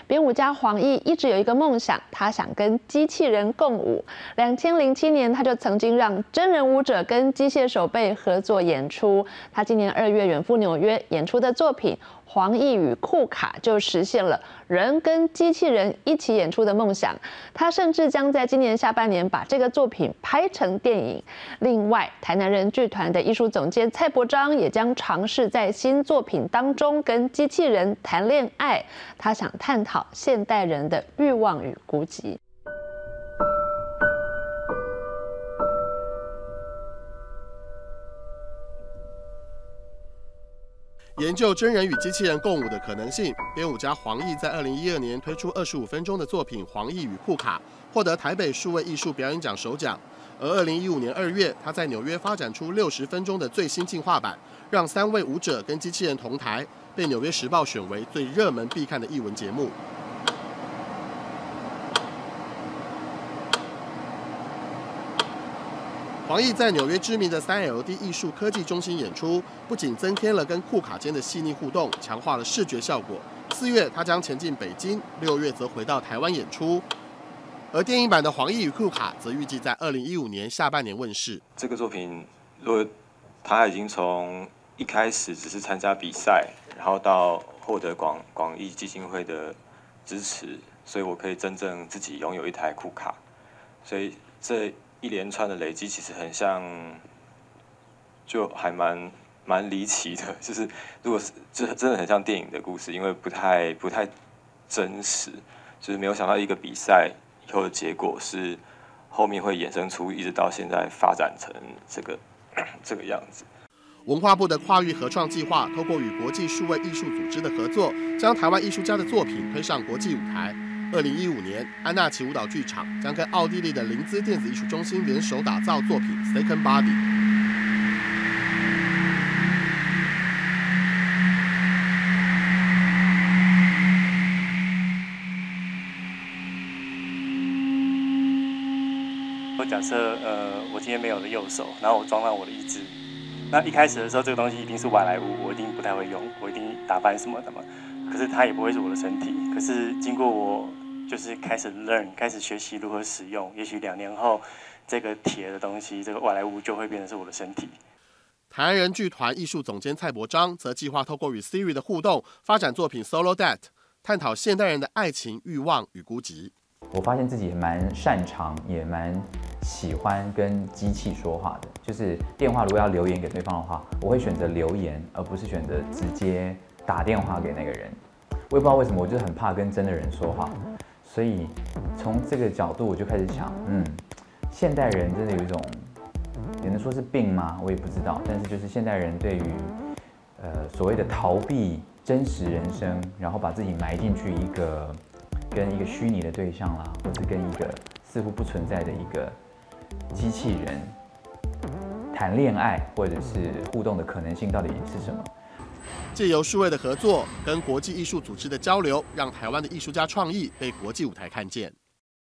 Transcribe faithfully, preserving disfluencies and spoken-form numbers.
编舞家黄奕一直有一个梦想，他想跟机器人共舞。两千零七年，他就曾经让真人舞者跟机械手背合作演出。他今年二月远赴纽约演出的作品《黄奕与库卡》就实现了人跟机器人一起演出的梦想。他甚至将在今年下半年把这个作品拍成电影。另外，台南人剧团的艺术总监蔡伯章也将尝试在新作品当中跟机器人谈恋爱。他想探讨现代人的欲望与孤寂。 研究真人与机器人共舞的可能性，编舞家黄奕在二零一二年推出二十五分钟的作品《黄奕与库卡》，获得台北数位艺术表演奖首奖。而二零一五年二月，他在纽约发展出六十分钟的最新进化版，让三位舞者跟机器人同台，被《纽约时报》选为最热门必看的艺文节目。黄奕在纽约知名的三 L D 艺术科技中心演出，不仅增添了跟库卡间的细腻互动，强化了视觉效果。四月，他将前进北京；六月则回到台湾演出。而电影版的《黄奕与库卡》则预计在二零一五年下半年问世。 这个作品，如果他已经从一开始只是参加比赛，然后到获得广广义基金会的支持，所以我可以真正自己拥有一台库卡。所以这一连串的累积其实很像，就还蛮蛮离奇的。就是如果是这真的很像电影的故事，因为不太不太真实，就是没有想到一个比赛以后的结果是后面会衍生出一直到现在发展成这个这个样子。 文化部的跨域合创计划，透过与国际数位艺术组织的合作，将台湾艺术家的作品推上国际舞台。二零一五年，安纳奇舞蹈剧场将跟奥地利的林兹电子艺术中心联手打造作品《Second Body》。 我假设，呃，我今天没有了右手，然后我装上我的一只。那一开始的时候，这个东西一定是外来物，我一定不太会用，我一定打翻什么的嘛。可是它也不会是我的身体。可是经过我就是开始 learn， 开始学习如何使用，也许两年后，这个铁的东西，这个外来物就会变成是我的身体。 台湾人剧团艺术总监蔡伯章则计划透过与 Siri 的互动，发展作品 Solo Dat， 探讨现代人的爱情、欲望与孤寂。 我发现自己也蛮擅长，也蛮喜欢跟机器说话的。就是电话如果要留言给对方的话，我会选择留言，而不是选择直接打电话给那个人。我也不知道为什么，我就很怕跟真的人说话。所以从这个角度，我就开始想，嗯，现代人真的有一种，也能说是病吗？我也不知道。但是就是现代人对于呃所谓的逃避真实人生，然后把自己埋进去一个跟一个虚拟的对象啦，或是跟一个似乎不存在的一个机器人谈恋爱，或者是互动的可能性到底是什么？ 借由数位的合作跟国际艺术组织的交流，让台湾的艺术家创意被国际舞台看见。